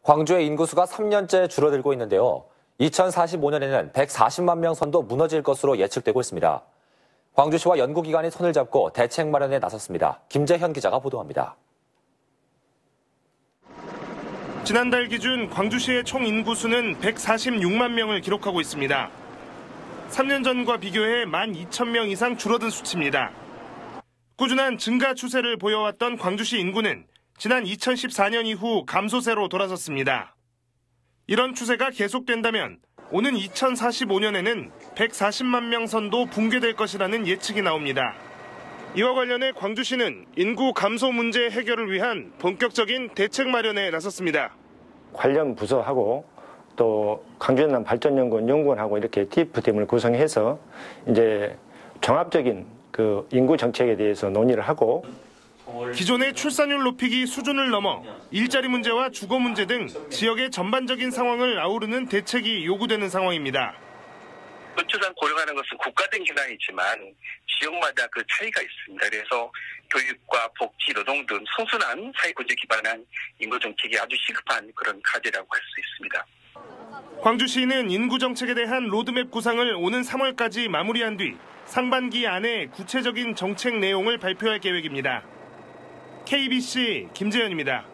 광주의 인구수가 3년째 줄어들고 있는데요. 2045년에는 140만 명 선도 무너질 것으로 예측되고 있습니다. 광주시와 연구기관이 손을 잡고 대책 마련에 나섰습니다. 김재현 기자가 보도합니다. 지난달 기준 광주시의 총 인구수는 146만 명을 기록하고 있습니다. 3년 전과 비교해 12,000명 이상 줄어든 수치입니다. 꾸준한 증가 추세를 보여왔던 광주시 인구는 지난 2014년 이후 감소세로 돌아섰습니다. 이런 추세가 계속된다면 오는 2045년에는 140만 명 선도 붕괴될 것이라는 예측이 나옵니다. 이와 관련해 광주시는 인구 감소 문제 해결을 위한 본격적인 대책 마련에 나섰습니다. 관련 부서하고 또 광주전남 발전연구원 연구원하고 이렇게 TF팀을 구성해서 이제 종합적인 그 인구 정책에 대해서 논의를 하고 기존의 출산율 높이기 수준을 넘어 일자리 문제와 주거 문제 등 지역의 전반적인 상황을 아우르는 대책이 요구되는 상황입니다. 노출산 고령화하는 것은 국가적인 현안이지만 지역마다 그 차이가 있습니다. 그래서 교육과 복지, 노동 등 성순한 사회구조에 기반한 인구 정책이 아주 시급한 그런 과제라고 할 수 있습니다. 광주시는 인구 정책에 대한 로드맵 구상을 오는 3월까지 마무리한 뒤 상반기 안에 구체적인 정책 내용을 발표할 계획입니다. KBC 김재현입니다.